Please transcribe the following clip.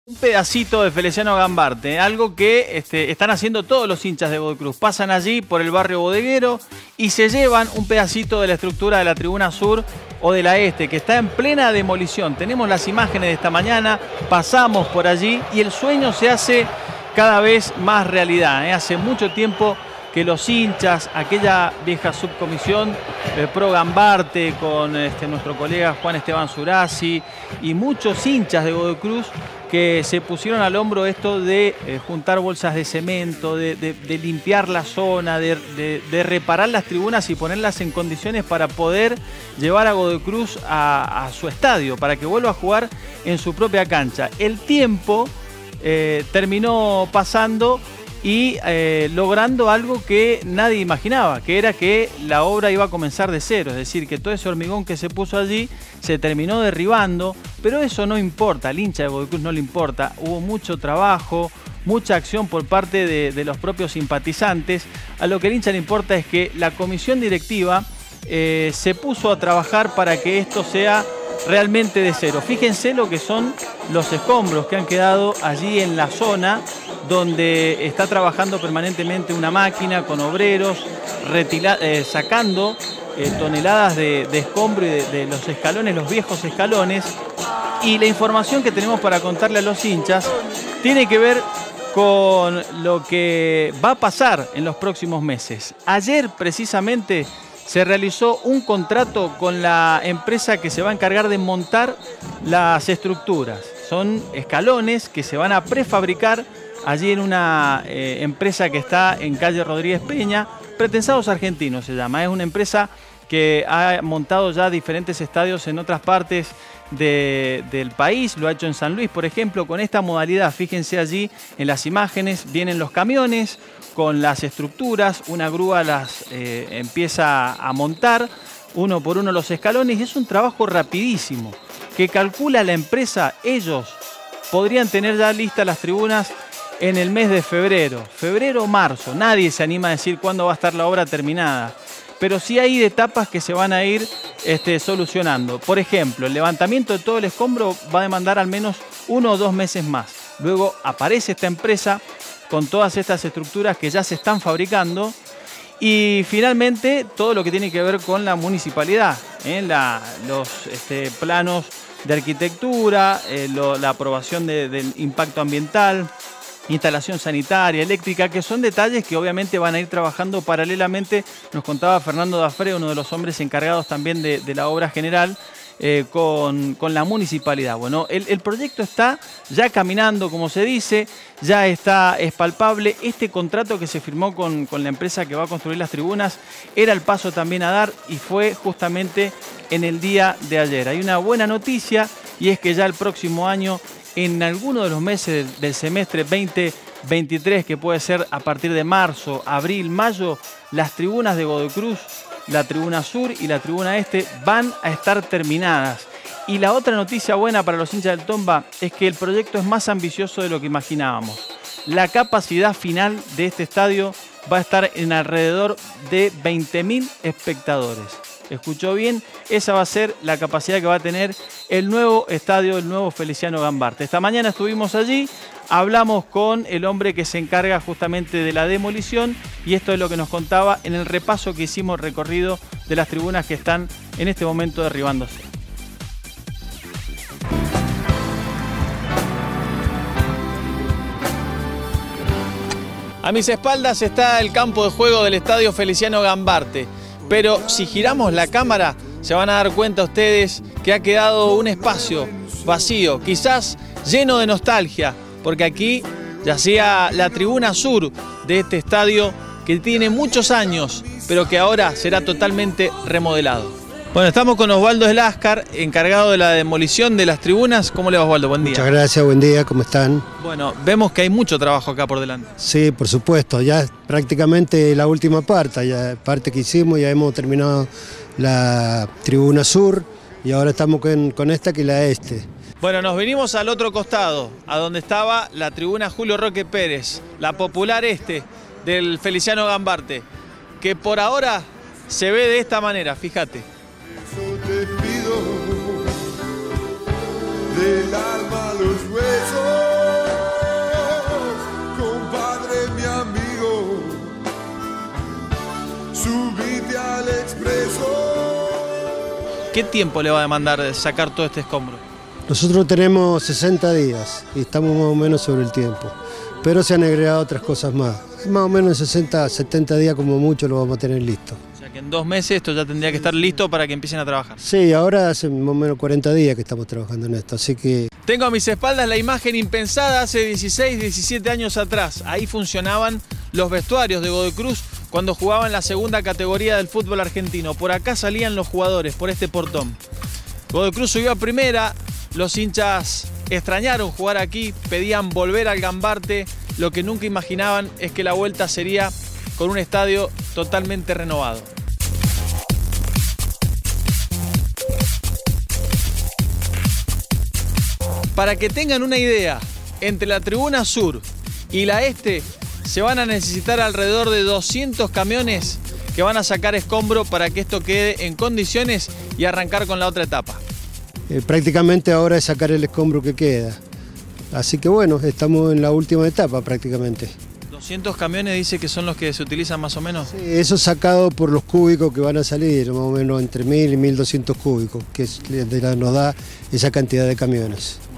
Un pedacito de Feliciano Gambarte, algo que están haciendo todos los hinchas de Godoy Cruz. Pasan allí por el barrio bodeguero y se llevan un pedacito de la estructura de la tribuna sur o de la este, que está en plena demolición. Tenemos las imágenes de esta mañana, pasamos por allí y el sueño se hace cada vez más realidad. Hace mucho tiempo que los hinchas, aquella vieja subcomisión pro Gambarte con nuestro colega Juan Esteban Zurasi y muchos hinchas de Godoy Cruz que se pusieron al hombro esto de juntar bolsas de cemento, de limpiar la zona, de reparar las tribunas y ponerlas en condiciones para poder llevar a Godoy Cruz a su estadio, para que vuelva a jugar en su propia cancha. El tiempo terminó pasando y logrando algo que nadie imaginaba, que era que la obra iba a comenzar de cero, es decir, que todo ese hormigón que se puso allí se terminó derribando, pero eso no importa, al hincha de Godoy Cruz no le importa, hubo mucho trabajo, mucha acción por parte de los propios simpatizantes. A lo que al hincha le importa es que la comisión directiva se puso a trabajar para que esto sea realmente de cero. Fíjense lo que son los escombros que han quedado allí en la zona donde está trabajando permanentemente una máquina con obreros, sacando toneladas de escombro y de los escalones, los viejos escalones. Y la información que tenemos para contarle a los hinchas tiene que ver con lo que va a pasar en los próximos meses. Ayer precisamente se realizó un contrato con la empresa que se va a encargar de montar las estructuras. Son escalones que se van a prefabricar allí en una empresa que está en calle Rodríguez Peña, Pretensados Argentinos se llama. Es una empresa que ha montado ya diferentes estadios en otras partes del país, lo ha hecho en San Luis, por ejemplo, con esta modalidad. Fíjense allí en las imágenes, vienen los camiones con las estructuras, una grúa las empieza a montar uno por uno los escalones y es un trabajo rapidísimo que calcula la empresa. Ellos podrían tener ya listas las tribunas en el mes de febrero o marzo. Nadie se anima a decir cuándo va a estar la obra terminada, pero sí hay etapas que se van a ir solucionando. Por ejemplo, el levantamiento de todo el escombro va a demandar al menos 1 o 2 meses más. Luego aparece esta empresa con todas estas estructuras que ya se están fabricando y finalmente todo lo que tiene que ver con la municipalidad, los planos de arquitectura, la aprobación del impacto ambiental, instalación sanitaria, eléctrica, que son detalles que obviamente van a ir trabajando paralelamente. Nos contaba Fernando Dafre, uno de los hombres encargados también de la obra general, con la municipalidad. Bueno, el proyecto está ya caminando, como se dice, ya es palpable. Este contrato que se firmó con la empresa que va a construir las tribunas era el paso también a dar y fue justamente en el día de ayer. Hay una buena noticia y es que ya el próximo año, en alguno de los meses del semestre 2023, que puede ser a partir de marzo, abril, mayo, las tribunas de Godoy Cruz, la tribuna sur y la tribuna este, van a estar terminadas. Y la otra noticia buena para los hinchas del Tomba es que el proyecto es más ambicioso de lo que imaginábamos. La capacidad final de este estadio va a estar en alrededor de 20.000 espectadores. ¿Escuchó bien? Esa va a ser la capacidad que va a tener el nuevo estadio, el nuevo Feliciano Gambarte. Esta mañana estuvimos allí, hablamos con el hombre que se encarga justamente de la demolición y esto es lo que nos contaba en el repaso que hicimos recorrido de las tribunas que están en este momento derribándose. A mis espaldas está el campo de juego del estadio Feliciano Gambarte. Pero si giramos la cámara, se van a dar cuenta ustedes que ha quedado un espacio vacío, quizás lleno de nostalgia, porque aquí yacía la tribuna sur de este estadio que tiene muchos años, pero que ahora será totalmente remodelado. Bueno, estamos con Osvaldo Eláscar, encargado de la demolición de las tribunas. ¿Cómo le va, Osvaldo? Buen día. Muchas gracias, buen día, ¿cómo están? Bueno, vemos que hay mucho trabajo acá por delante. Sí, por supuesto, ya es prácticamente la última parte que hicimos, ya hemos terminado la tribuna sur y ahora estamos con esta que es la este. Bueno, nos vinimos al otro costado, a donde estaba la tribuna Julio Roque Pérez, la popular del Feliciano Gambarte, que por ahora se ve de esta manera, fíjate. Te pido del alma a los huesos. ¿Qué tiempo le va a demandar sacar todo este escombro? Nosotros tenemos 60 días y estamos más o menos sobre el tiempo, pero se han agregado otras cosas más. Más o menos en 60, 70 días como mucho lo vamos a tener listo. O sea que en 2 meses esto ya tendría que estar listo para que empiecen a trabajar. Sí, ahora hace más o menos 40 días que estamos trabajando en esto, así que... Tengo a mis espaldas la imagen impensada hace 16, 17 años atrás. Ahí funcionaban los vestuarios de Godoy Cruz cuando jugaban en la segunda categoría del fútbol argentino. Por acá salían los jugadores, por este portón. Godoy Cruz subió a primera, los hinchas extrañaron jugar aquí, pedían volver al Gambarte. Lo que nunca imaginaban es que la vuelta sería con un estadio totalmente renovado. Para que tengan una idea, entre la tribuna sur y la este se van a necesitar alrededor de 200 camiones que van a sacar escombro para que esto quede en condiciones y arrancar con la otra etapa. Prácticamente ahora es sacar el escombro que queda. Así que bueno, estamos en la última etapa prácticamente. 200 camiones dice que son los que se utilizan más o menos. Sí, eso sacado por los cúbicos que van a salir, más o menos entre 1000 y 1200 cúbicos, que nos da esa cantidad de camiones.